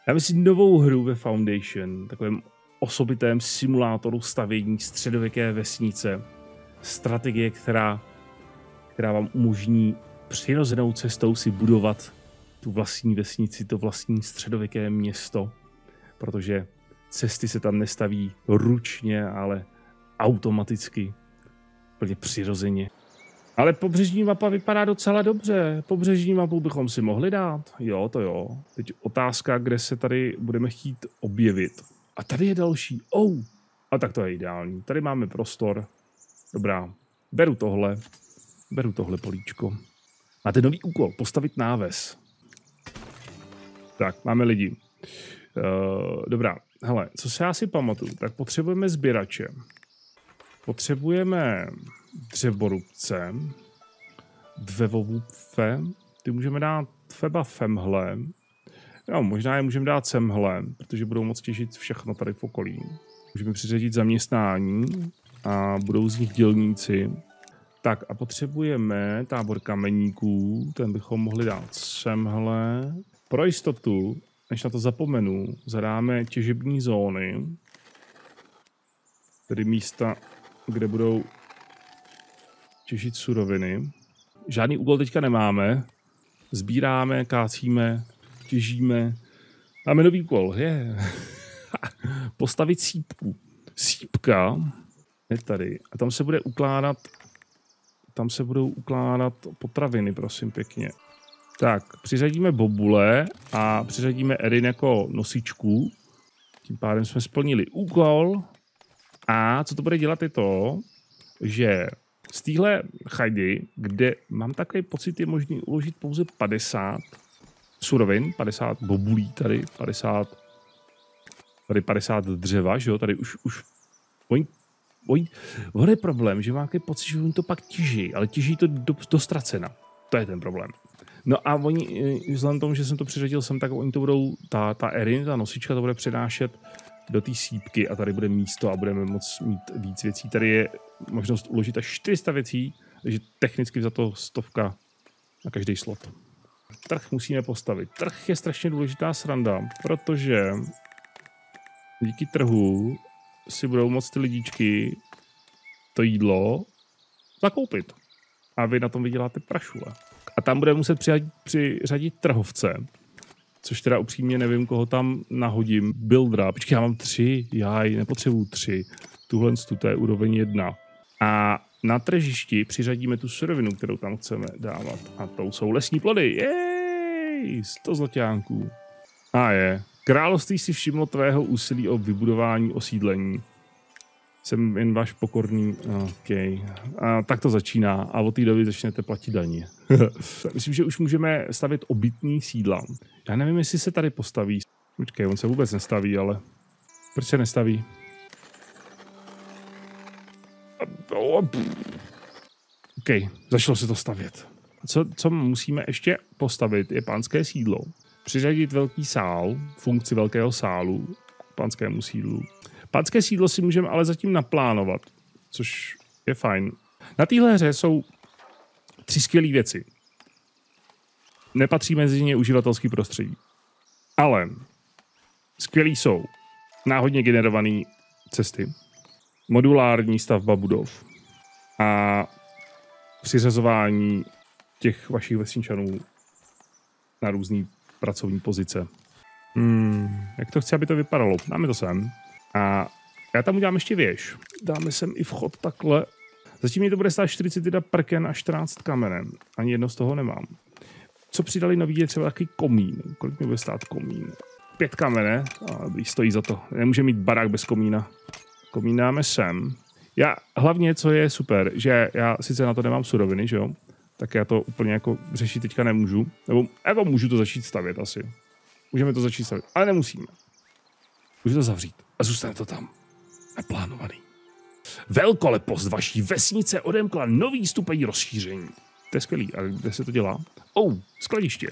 Dáme si novou hru ve Foundation, takovém osobitém simulátoru stavění středověké vesnice. Strategie, která vám umožní přirozenou cestou si budovat tu vlastní vesnici, to vlastní středověké město, protože cesty se tam nestaví ručně, ale automaticky, úplně přirozeně. Ale pobřežní mapa vypadá docela dobře. Pobřežní mapu bychom si mohli dát. Jo, to jo. Teď otázka, kde se tady budeme chtít objevit. A tady je další. A tak to je ideální. Tady máme prostor. Dobrá. Beru tohle políčko. Máte nový úkol. Postavit náves. Tak, máme lidi. Dobrá. Hele, co se já si pamatuju, tak potřebujeme sběrače. Potřebujeme dřevorubce, dvevovůbce, ty můžeme dát feba femhle, no, možná je můžeme dát semhle, protože budou moc těžit všechno tady v okolí. Můžeme přiřadit zaměstnání a budou z nich dělníci. Tak a potřebujeme tábor kameníků, ten bychom mohli dát semhle. Pro jistotu, než na to zapomenu, zadáme těžební zóny, tedy místa, kde budou těžit suroviny. Žádný úkol teďka nemáme. Sbíráme, kácíme, těžíme. Máme nový úkol. Postavit sípku. Sípka je tady. A tam se budou ukládat potraviny, prosím pěkně. Tak, přiřadíme bobule a přiřadíme Erin jako nosičku. Tím pádem jsme splnili úkol. A co to bude dělat je to, že z téhle chajdy, kde mám takový pocit, je možný uložit pouze 50 surovin, 50 bobulí tady, 50 dřeva, že jo, tady už on je problém, že má takový pocit, že oni to pak těží, ale těží to do ztracena. To je ten problém. No a oni, vzhledem tomu, že jsem to přiřadil sem, tak oni to budou, ta Erin, ta nosička, to bude přenášet do té sípky a tady bude místo a budeme moct mít víc věcí. Tady je možnost uložit až 400 věcí, takže technicky za to 100 na každý slot. Trh musíme postavit. Trh je strašně důležitá sranda, protože díky trhu si budou moct ty lidičky to jídlo zakoupit. A vy na tom vyděláte prašule. A tam budeme muset přiřadit trhovce. Což teda upřímně nevím, koho tam nahodím. Buildera. Počkej, já mám 3. Já nepotřebuju 3. Tuhle to je úroveň 1. A na tržišti přiřadíme tu surovinu, kterou tam chceme dávat. A to jsou lesní plody. Jej! 100 zlaťánků. Království si všimlo tvého úsilí o vybudování osídlení. Jsem jen váš pokorný. OK. A tak to začíná. A od té doby začnete platit daně. Myslím, že už můžeme stavět obytný sídla. Já nevím, jestli se tady postaví. Počkej, on se vůbec nestaví, ale... Proč se nestaví? OK, začalo se to stavět. Co musíme ještě postavit, je pánské sídlo. Přiřadit velký sál, funkci velkého sálu k pánskému sídlu. Pánské sídlo si můžeme ale zatím naplánovat, což je fajn. Na téhle hře jsou 3 skvělé věci. Nepatří mezi ně uživatelský prostředí. Ale skvělý jsou náhodně generované cesty, modulární stavba budov a přiřazování těch vašich vesničanů na různé pracovní pozice. Jak to chci, aby to vypadalo? Dáme to sem. A já tam udělám ještě věž. Dáme sem i vchod takhle. Zatím mi to bude stát 41 prken a 14 kamenem. Ani jedno z toho nemám. Co přidali nový je třeba takový komín. Kolik mi bude stát komín? 5 kamene. Dobrý, stojí za to. Nemůže mít barák bez komína. Komín dáme sem. Já hlavně, co je super, že já sice na to nemám suroviny, že jo? Tak já to úplně jako řešit teďka nemůžu. Nebo můžu to začít stavět asi. Můžeme to začít stavět, ale nemusíme. Můžu to zavřít a zůstane to tam. Neplánovaný. Velkolepost vaší vesnice odemkla nový stupeň rozšíření. To je skvělý. A kde se to dělá? Skladiště.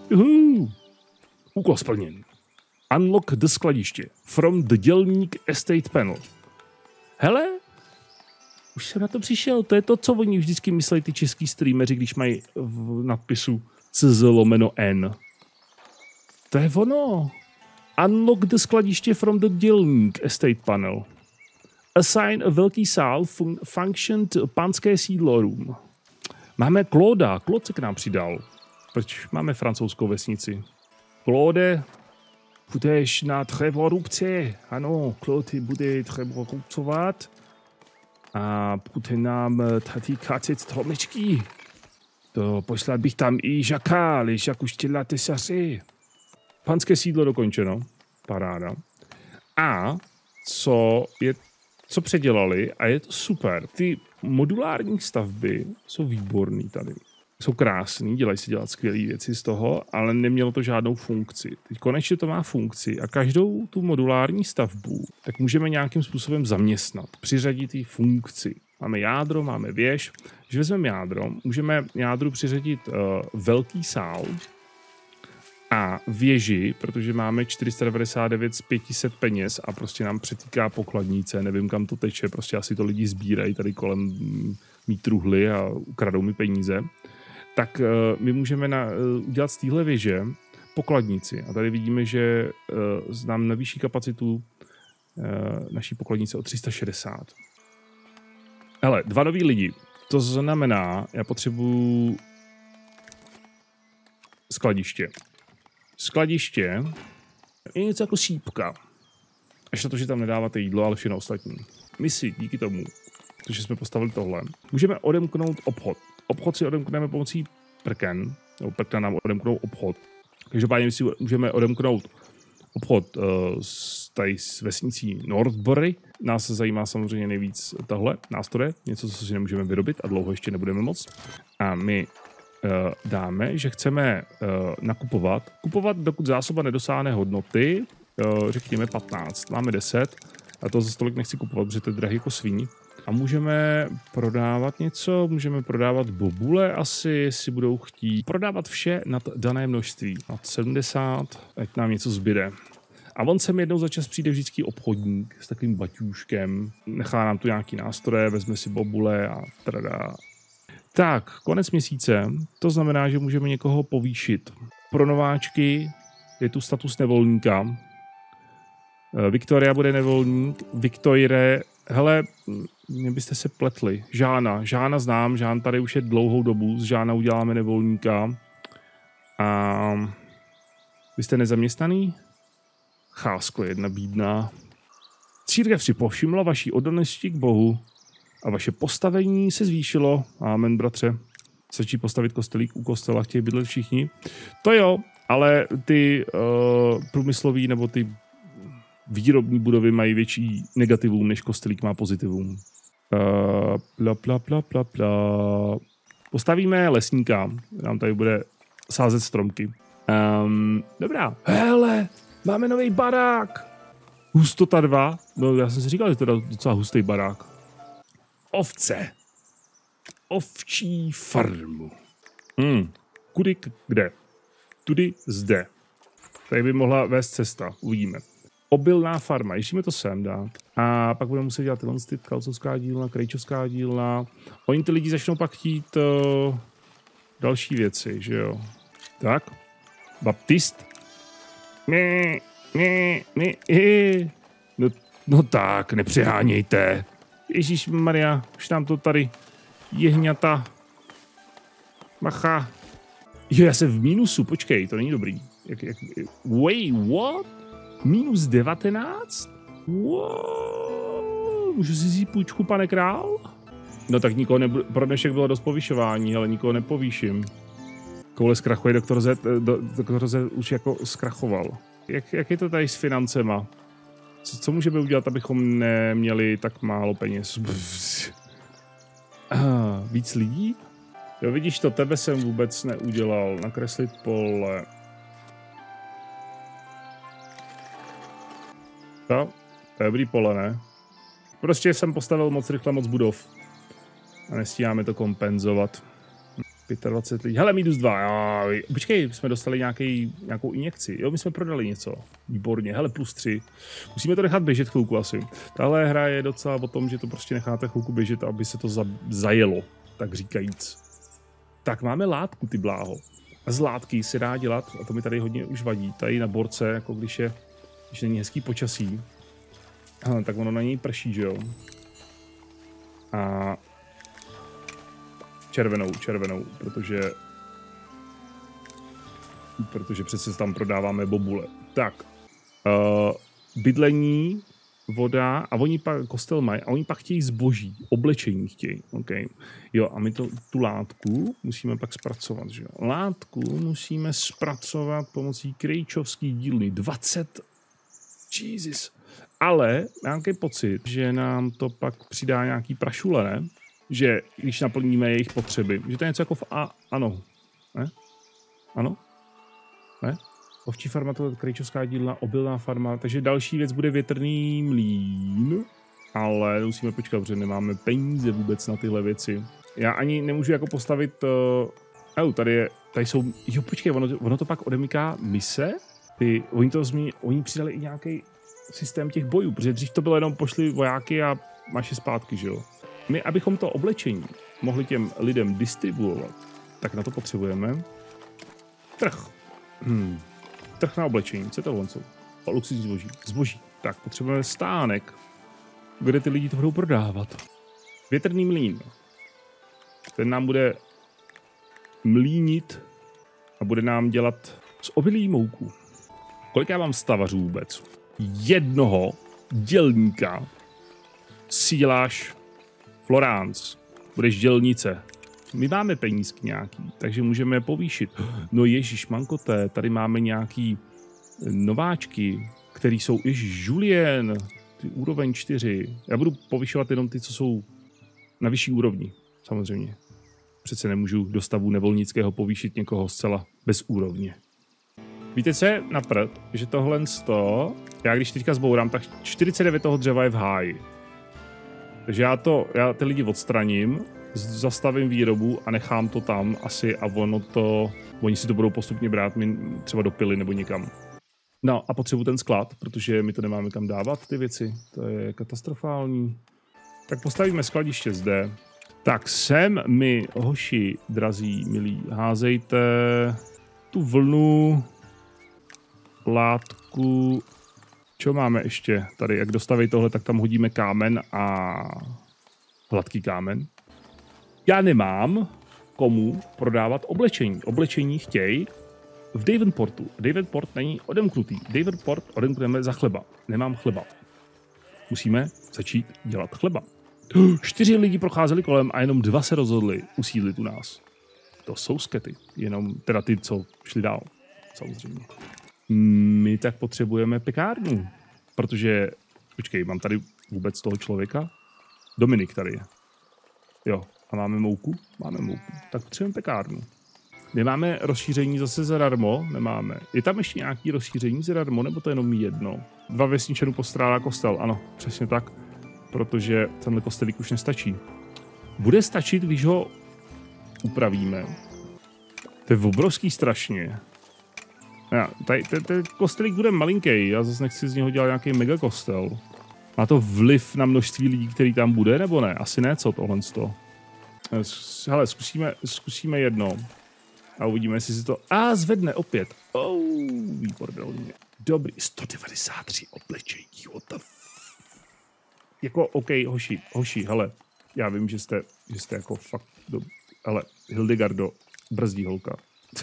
Úkol splněn. Unlock the skladiště. From the dělník estate panel. Hele, už jsem na to přišel. To je to, co oni vždycky myslí ty český streameři, když mají v nadpisu CZ/N. To je ono. Unlock the skladiště from the dělník estate panel. Assign a velký sál functioned panské sídlo room. Máme Claude se k nám přidal. Proč máme francouzskou vesnici? Claude, budeš na dřevorubce. Ano, Claude bude dřevorubcovat. A bude nám tady kácet stromečky. To poslal bych tam i Žaka, ale Žak už dělá tesaře. Panské sídlo dokončeno. Paráda. A co předělali, a je to super. Ty modulární stavby jsou výborný tady. Jsou krásný, dělají se dělat skvělé věci z toho, ale nemělo to žádnou funkci. Teď konečně to má funkci a každou tu modulární stavbu tak můžeme nějakým způsobem zaměstnat, přiřadit jí funkci. Máme jádro, máme věž. Když vezmeme jádro, můžeme jádru přiřadit velký sál a věži, protože máme 499 z 500 peněz a prostě nám přetýká pokladnice, nevím kam to teče, prostě asi to lidi sbírají tady kolem mít truhly a ukradou mi peníze. Tak my můžeme udělat z téhle věže pokladnici. A tady vidíme, že nám navýší kapacitu naší pokladnice o 360. Hele, 2 noví lidi. To znamená, já potřebuji skladiště. Skladiště je něco jako šípka. Až na to, že tam nedáváte jídlo, ale všechno ostatní. My si díky tomu, protože jsme postavili tohle, můžeme odemknout obchod. Obchod si odemkneme pomocí prken, nebo prkna nám odemknou obchod. Každopádně si můžeme odemknout obchod tady s vesnicí Northbury. Nás zajímá samozřejmě nejvíc tohle nástroje, něco, co si nemůžeme vyrobit a dlouho ještě nebudeme moc. A my dáme, že chceme nakupovat, dokud zásoba nedosáhne hodnoty, řekněme 15, máme 10, a to za stolik nechci kupovat, protože to je drahý jako svíň. A můžeme prodávat něco, můžeme prodávat bobule asi, jestli budou chtít. Prodávat vše nad dané množství, nad 70, ať nám něco zbyde. A on sem jednou za čas přijde vždycky obchodník s takovým baťůškem, nechá nám tu nějaký nástroje, vezme si bobule a tradá. Tak, konec měsíce, to znamená, že můžeme někoho povýšit. Pro nováčky je tu status nevolníka. Viktoria bude nevolník, Viktoire, hele, mě byste se pletli. Žána znám, Žán tady už je dlouhou dobu, z Žána uděláme nevolníka. A vy jste nezaměstnaný? Chásko jedna bídná. Církev si povšimla vaší oddanosti k Bohu a vaše postavení se zvýšilo. Amen, bratře. Stačí postavit kostelík u kostela, chtějí bydlet všichni. To jo, ale ty průmyslový nebo ty výrobní budovy mají větší negativum, než kostelík má pozitivum. Postavíme lesníka, nám tady bude sázet stromky. Dobrá. Hele, máme nový barák. Hustota 2. No, já jsem si říkal, že to je docela hustý barák. Ovce. Ovčí farmu. Kudy kde? Tudy zde. Tady by mohla vést cesta. Uvidíme. Obilná farma. Ještě to sem dát. A pak budeme muset dělat tyhle kalcovská dílna, krejčovská dílna. Oni ty lidi začnou pak chtít další věci, že jo? Tak. Baptist. No tak, nepřehánějte. Ježišmarja, už nám to tady jehňata. Macha. Jo, já jsem v mínusu, počkej, to není dobrý. Wait, what? Minus 19? Wow, můžu si vzít půjčku, pane král? No tak nikoho pro dnešek bylo dost povyšování, ale nikoho nepovýším. Koule zkrachuje, doktor Z už jako zkrachoval. Jak je to tady s financema? Co můžeme udělat, abychom neměli tak málo peněz? Víc lidí? Jo, vidíš to, tebe jsem vůbec neudělal. Nakreslit pole. To je dobrý pole, ne? Prostě jsem postavil moc rychle moc budov. A nestíháme to kompenzovat. 25 lidí. Hele, minus 2. Počkej, jsme dostali nějakou injekci. Jo, my jsme prodali něco. Výborně. Hele, plus 3. Musíme to nechat běžet chvilku asi. Tahle hra je docela o tom, že to prostě necháte chvilku běžet, aby se to zajelo, tak říkajíc. Tak máme látku, ty bláho. A z látky se dá dělat, a to mi tady hodně už vadí, tady na borce, jako když je když není hezký počasí, tak ono na něj prší, že jo? A červenou, protože přece tam prodáváme bobule. Tak, bydlení, voda a oni pak, kostel mají, a oni pak chtějí zboží, oblečení chtějí, okay. Jo, a my tu látku musíme pak zpracovat, že jo. Látku musíme zpracovat pomocí krejčovský dílny, 20, Jesus. Ale nějaký pocit, že nám to pak přidá nějaký prašule, ne? Že když naplníme jejich potřeby, že to je něco jako ano, ne? Ano? Ne? Ovčí farma, to je krejčovská dílna, obilná farma, takže další věc bude větrný mlýn, ale musíme počkat, protože nemáme peníze vůbec na tyhle věci. Já ani nemůžu jako postavit, tady jsou, jo počkej, ono to pak odemyká mise, oni přidali i nějaký systém těch bojů, protože dřív to bylo jenom pošli vojáky a máš je zpátky, že jo. My, abychom to oblečení mohli těm lidem distribuovat, tak na to potřebujeme trh. Trh na oblečení, co to jsou? Luxusní zboží. Tak, potřebujeme stánek, kde ty lidi to budou prodávat. Větrný mlýn. Ten nám bude mlínit a bude nám dělat z obilí mouku. Kolik já mám stavařů vůbec? Jednoho dělníka síláš Florence. Budeš dělnice. My máme penízky nějaký, takže můžeme je povýšit. No ježiš, mankoté, tady máme nějaký nováčky, který jsou ježiš, Julien, ty úroveň 4. Já budu povyšovat jenom ty, co jsou na vyšší úrovni, samozřejmě. Přece nemůžu do stavu nevolnického povýšit někoho zcela bez úrovně. Víte co je napřed? Že tohle já když teďka zbourám, tak 49 toho dřeva je v háji. Takže já ty lidi odstraním, zastavím výrobu a nechám to tam asi a oni si to budou postupně brát třeba do pily nebo někam. No a potřebuji ten sklad, protože my to nemáme kam dávat, ty věci. To je katastrofální. Tak postavíme skladiště zde. Tak sem mi, hoši, drazí, milí, házejte tu vlnu, látku. Co máme ještě tady? Jak dostaví tohle, tak tam hodíme kámen a hladký kámen. Já nemám komu prodávat oblečení. Oblečení chtějí v Davenportu. Davenport není odemknutý. Davenport odemkneme za chleba. Nemám chleba. Musíme začít dělat chleba. 4 lidi procházeli kolem a jenom 2 se rozhodli usídlit u nás. To jsou skety. Jenom teda ty, co šli dál. Samozřejmě. My tak potřebujeme pekárnu. Protože, počkej, mám tady vůbec toho člověka? Dominik tady je. Jo. A máme mouku? Máme mouku. Tak potřebujeme pekárnu. Nemáme rozšíření zase zadarmo? Nemáme. Je tam ještě nějaký rozšíření zadarmo, nebo to je jenom jedno? 2 vesničanů postrádá kostel. Ano, přesně tak. Protože tenhle kostelík už nestačí. Bude stačit, když ho upravíme. To je obrovský strašně. Ten kostelík bude malinký. Já zase nechci z něho dělat nějaký mega kostel. Má to vliv na množství lidí, který tam bude, nebo ne? Asi ne, co tohle. Hele, zkusíme jedno. A uvidíme, jestli si to... zvedne opět. Výborně. Dobrý, 193 oblečení. Jako, OK, hoši, hele. Já vím, že jste jako fakt... Ale Hildegardo, brzdí holka.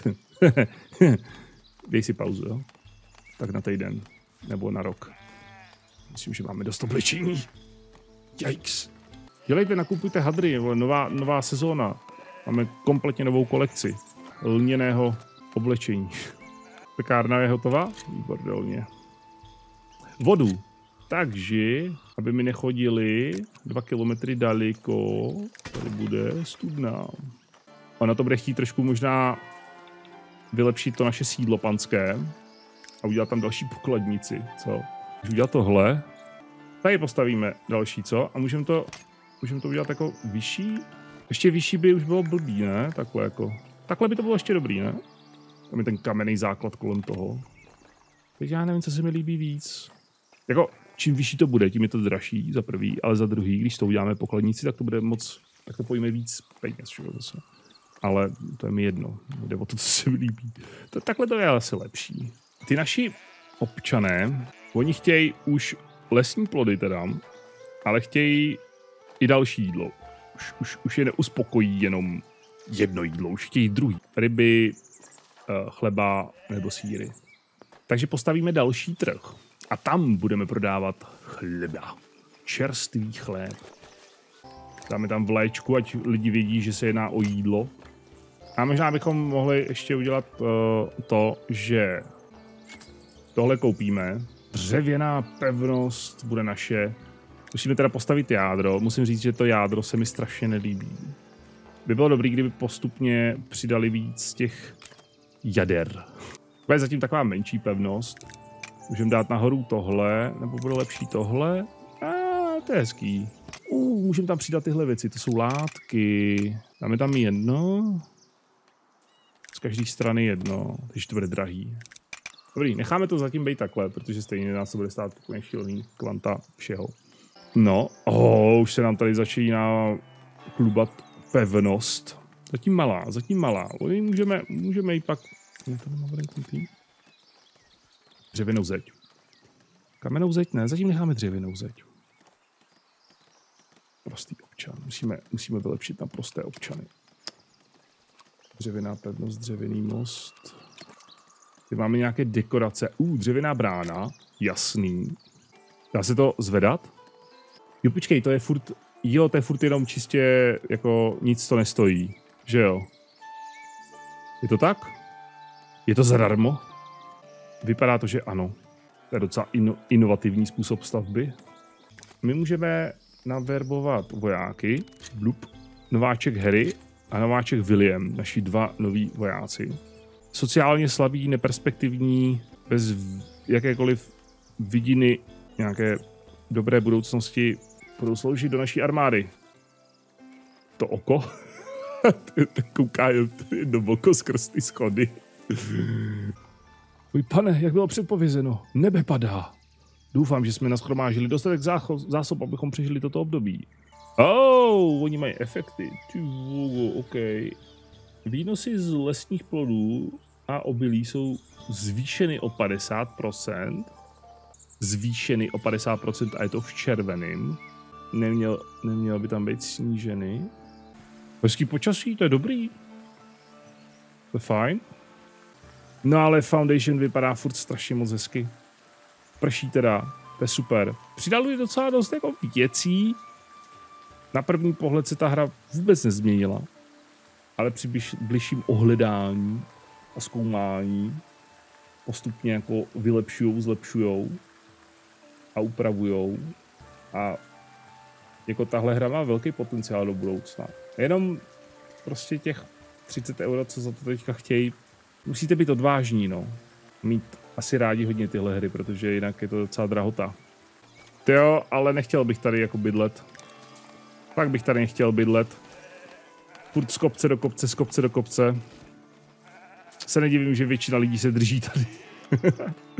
Dej si pauzu, jo? Tak na týden. Nebo na rok. Myslím, že máme dost oblečení. Yikes. Dělejte, nakupujte hadry, nová sezóna. Máme kompletně novou kolekci lněného oblečení. Pekárna je hotová? Výborně. Vodu. Takže, aby mi nechodili 2 kilometry daleko, tady bude studna. Ona to bude chtít trošku možná vylepšit to naše sídlo panské a udělat tam další pokladnici, co? Když udělat tohle, tady postavíme další, co? A můžeme to udělat jako vyšší? Ještě vyšší by už bylo blbý, ne? Takhle by to bylo ještě dobrý, ne? Tam je ten kamenný základ kolem toho. Teď já nevím, co se mi líbí víc. Jako, čím vyšší to bude, tím je to dražší za prvý, ale za druhý, když to uděláme pokladnici, tak to bude tak to pojíme víc peněz, zase. Ale to je mi jedno. Jde o to, co se mi líbí. Takhle to je asi lepší. Ty naši občané Oni chtějí už lesní plody teda, ale chtějí i další jídlo. Už je neuspokojí jenom jedno jídlo, už chtějí druhý. Ryby, chleba nebo sýry. Takže postavíme další trh. A tam budeme prodávat chleba. Čerstvý chléb. Dáme tam vléčku, ať lidi vědí, že se jedná o jídlo. A možná bychom mohli ještě udělat to, že tohle koupíme. Dřevěná pevnost bude naše. Musíme teda postavit jádro. Musím říct, že to jádro se mi strašně nelíbí. By bylo dobré, kdyby postupně přidali víc těch jader. To je zatím taková menší pevnost. Můžeme dát nahoru tohle, nebo bude lepší tohle. To je hezký. Můžeme tam přidat tyhle věci, to jsou látky. Dáme tam jedno. Z každé strany jedno, takže to bude drahý. Dobrý, necháme to zatím být takhle, protože stejně nás to bude stát úplně šílený kvanta všeho. No, už se nám tady začíná chlubat pevnost. Zatím malá. Můžeme jí pak... Dřevěnou zeď. Kamennou zeď ne, zatím necháme dřevěnou zeď. Prostý občan. Musíme vylepšit na prosté občany. Dřevěná pevnost, dřevěný most. Tady máme nějaké dekorace. Dřevěná brána. Jasný. Dá se to zvedat? Jo, počkej, to je furt... Jo, to je furt jenom čistě jako nic to nestojí. Že jo? Je to tak? Je to zadarmo? Vypadá to, že ano. To je docela inovativní způsob stavby. My můžeme naverbovat vojáky. Blup. Nováček Harry a nováček William. Naši dva noví vojáci. Sociálně slabý, neperspektivní, bez jakékoliv vidiny nějaké dobré budoucnosti budou sloužit do naší armády. To oko? To kouká do oko skrz ty schody. Můj pane, jak bylo předpovězeno, nebe padá. Doufám, že jsme nashromážili dostatek zásob, abychom přežili toto období. Oni mají efekty. OK. Výnosy z lesních plodů a obilí jsou zvýšeny o 50%. Zvýšeny o 50% a je to v červeném. Nemělo by tam být sníženy. Hezký počasí, to je dobrý. To je fajn. No ale Foundation vypadá furt strašně moc hezky. Prší teda, to je super. Přidali docela dost jako věcí. Na první pohled se ta hra vůbec nezměnila. Ale při bližším ohledání a zkoumání postupně jako vylepšujou, zlepšujou a upravujou. A jako tahle hra má velký potenciál do budoucna. Jenom prostě těch 30 €, co za to teďka chtějí, musíte být odvážní, no. Mít asi rádi hodně tyhle hry, protože jinak je to docela drahota. Jo, ale nechtěl bych tady jako bydlet. Fakt bych tady nechtěl bydlet. Furt z kopce do kopce, z kopce do kopce. Se nedivím, že většina lidí se drží tady.